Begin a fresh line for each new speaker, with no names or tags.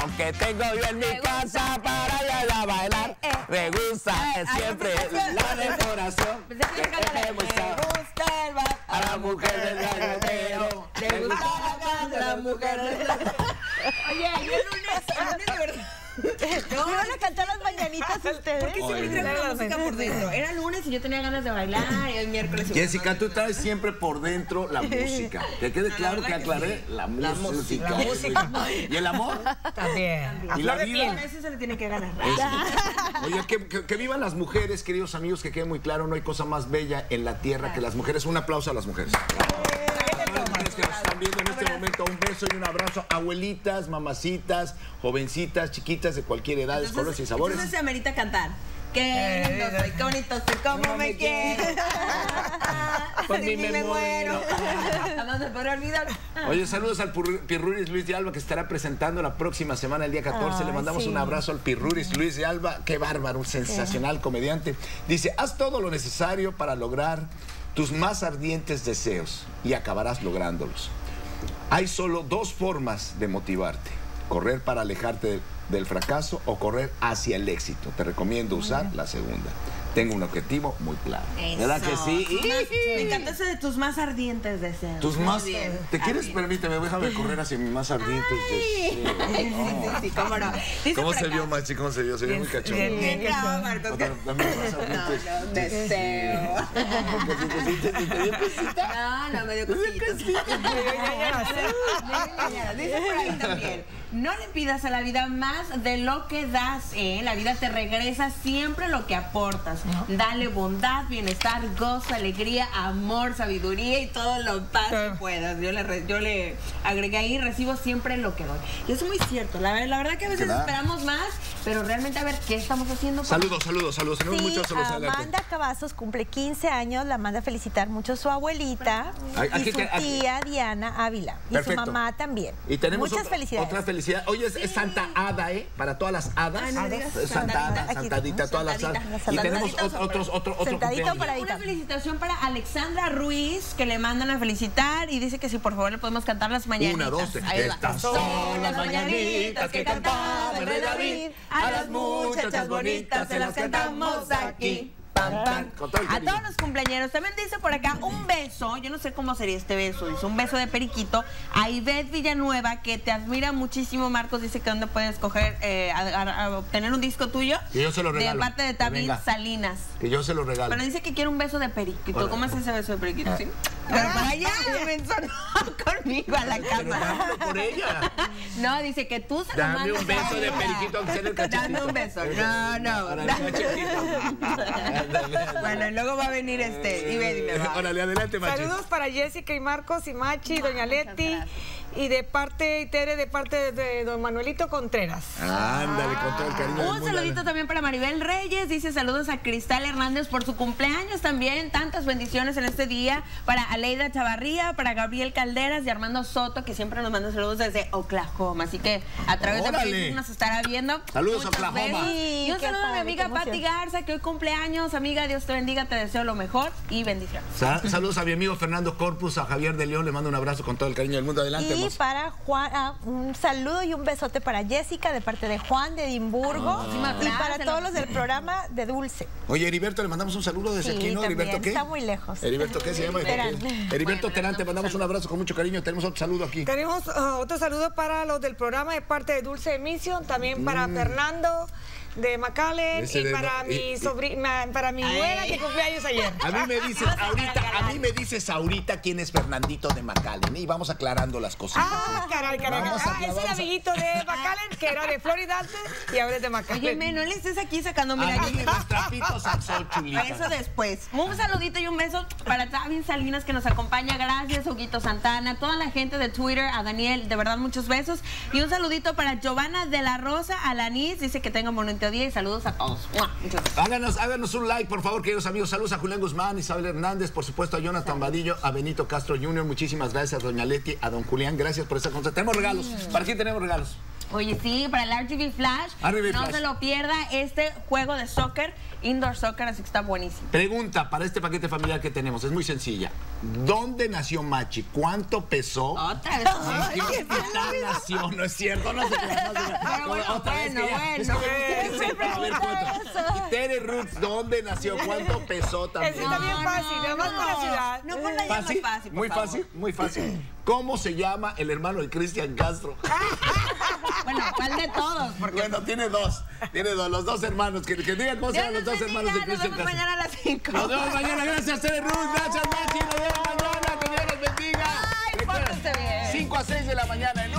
que tengo yo en mi casa para ir a bailar. Me gusta siempre la decoración.
Me gusta el bar
a la mujer del galletero.
Le gusta la casa a la mujer del Oye, yo el lunes de verdad.
¿No iban a cantar las mañanitas ustedes?
Porque siempre traigo la música por dentro. Era lunes y yo tenía ganas de bailar y el miércoles...
Jessica, tú traes siempre por dentro la música. Que quede claro que aclaré la música.
La música.
¿Y el amor?
También.
¿Y la vida?
A eso se le tiene que ganar.
Oye, que vivan las mujeres, queridos amigos, que quede muy claro, no hay cosa más bella en la tierra que las mujeres. Un aplauso a las mujeres. Que nos están viendo en este momento, un beso y un abrazo, abuelitas, mamacitas, jovencitas, chiquitas de cualquier edad, colores y sabores.
Entonces se amerita cantar. Qué lindo soy, qué bonito soy, cómo me quieres.
Por mí me muero.
No se puede olvidar.
Oye, saludos al Pirruris Luis de Alba, que estará presentando la próxima semana, el día 14. Le mandamos un abrazo al Pirruris Luis de Alba. Qué bárbaro, un sensacional comediante. Dice, haz todo lo necesario para lograr tus más ardientes deseos y acabarás lográndolos. Hay solo dos formas de motivarte: correr para alejarte del fracaso o correr hacia el éxito. Te recomiendo usar la segunda. Tengo un objetivo muy claro.
Eso.
¿Verdad que sí?
Me encanta ese de tus más ardientes deseos.
Tus más...
Bien.
¿Te quieres? Permíteme, déjame correr hacia mis más ardientes deseos.
Sí, cómo no. Dice
¿Cómo
por
se
acá.
vio, Machi? ¿Cómo se vio? Se vio muy cachondo.
Bien, bravo, Marcos.
Dame más ardientes.
No, deseo. No, me dio cositas. Dice por ahí también, no le pidas a la vida más de lo que das, ¿eh? La vida te regresa siempre lo que aportas. Dale bondad, bienestar, gozo, alegría, amor, sabiduría y todo lo paz que puedas. Yo le agregué ahí, recibo siempre lo que doy. Y eso es muy cierto. La verdad que a veces esperamos más, pero realmente a ver qué estamos haciendo.
Saludos. Tenemos muchos saludos.
Amanda Cavazos cumple 15 años, la manda a felicitar mucho su abuelita y su tía Diana Ávila. Y su mamá también.
Y tenemos
muchas felicidades.
Otra felicidad. Hoy es Santa Ada, ¿eh? Para todas las hadas. Santa Ada, Santadita, todas las hadas. Y tenemos otro cumpleaños.
Una felicitación para Alexandra Ruiz, que le mandan a felicitar y dice que si por favor le podemos cantar las mañanitas.
1, 2, 3.
Ahí va.
Estas son las mañanitas que cantaba el rey David. A las muchachas bonitas se las cantamos aquí.
A todos los cumpleañeros. También dice por acá un beso, yo no sé cómo sería este beso, dice un beso de periquito a Ivette Villanueva, que te admira muchísimo. Marcos dice que dónde puedes coger a obtener un disco tuyo.
Que yo se lo regalo.
De parte de David Salinas.
Que yo se lo regalo.
Pero dice que quiere un beso de periquito.
Hola.
¿Cómo es ese beso de periquito? ¿Sí? Pero para allá, no conmigo a la cama.
Dámelo por ella.
No, dice que tú se lo mandas.
Dame un beso de periquito, aunque sea en el cachetito.
Dame un beso. No.
Para el cachetito.
Bueno, y luego va a venir Ivette y me va.
Órale, adelante, Machi.
Saludos para Jessica y Marcos y Machi, doña Leti. Y de parte de don Manuelito Contreras.
Ándale, con todo el cariño del
Un
mundo.
saludito también para Maribel Reyes. Dice saludos a Cristal Hernández por su cumpleaños también. Tantas bendiciones en este día. Para Aleida Chavarría, para Gabriel Calderas y Armando Soto, que siempre nos mandan saludos desde Oklahoma. Así que a través de Facebook nos estará viendo.
Saludos,
Muchas
Oklahoma.
veces. Y un saludo a mi amiga Patti Garza, que hoy cumpleaños. Amiga, Dios te bendiga, te deseo lo mejor y bendiciones.
Saludos a mi amigo Fernando Corpus, a Javier de León. Le mando un abrazo con todo el cariño del mundo. Adelante,
Y para Juan, un saludo y un besote para Jessica de parte de Juan de Edimburgo. Y para todos los del programa de Dulce.
Oye, Heriberto, le mandamos un saludo desde aquí, ¿no?
También,
¿Heriberto qué?
está muy lejos.
¿Heriberto qué se llama? Heriberto Terán, te mandamos un abrazo con mucho cariño. Tenemos otro saludo aquí.
Tenemos otro saludo para los del programa de parte de Dulce Emision, también para Fernando de McAllen y para mi sobrina, para mi abuela que cumplió años ayer.
A mí me dices ahorita quién es Fernandito de McAllen y vamos aclarando las cositas.
Caray. Es el amiguito de McAllen que era de Florida antes y ahora es de McAllen.
Oye, no le estés aquí sacando, mira, aquí.
Los trapitos al sol, chulita.
Eso después. Un saludito y un beso para David Salinas, que nos acompaña. Gracias, Huguito Santana, toda la gente de Twitter, a Daniel, de verdad muchos besos. Y un saludito para Giovanna de la Rosa, Alanis, dice que tengan bonito día y saludos a todos. Muchas gracias.
Háganos un like, por favor, queridos amigos. Saludos a Julián Guzmán, Isabel Hernández, por supuesto a Jonathan Vadillo, a Benito Castro Jr. Muchísimas gracias a doña Leti, a don Julián. Gracias por esa conversación. Tenemos regalos. ¿Para quién tenemos regalos?
Oye, sí, para el RGB Flash, no se lo pierda este juego de soccer, indoor soccer, así que está buenísimo.
Pregunta para este paquete familiar que tenemos, es muy sencilla. ¿Dónde nació Machi? ¿Cuánto pesó?
Otra vez.
¿En qué hospital nació? No es cierto, no se crea, no se crea. Otra vez a ver, y Tere Roots, ¿dónde nació? ¿Cuánto pesó también?
Eso está bien fácil, nada más por la ciudad.
No por la más fácil,
muy fácil, muy fácil. ¿Cómo se llama el hermano de Cristian Castro?
Bueno, ¿cuál de todos? Porque...
Bueno, tiene dos, los dos hermanos. Que digan cómo se llaman los dos hermanos de Cristian Castro.
Nos vemos mañana a las 5.
Nos vemos mañana, gracias Tere Roots, gracias Machi, nos vemos mañana, que Dios los bendiga.
Ay, pórtense bien.
5 a 6 de la mañana en